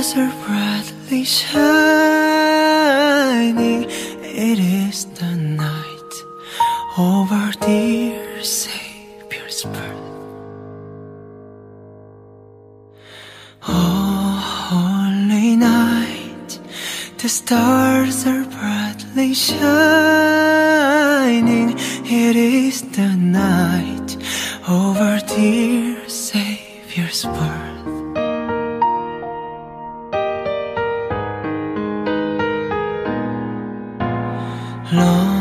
stars are brightly shining. It is the night of our dear Savior's birth. Oh, holy night, the stars are brightly shining. It is the night of our dear Savior's birth. Long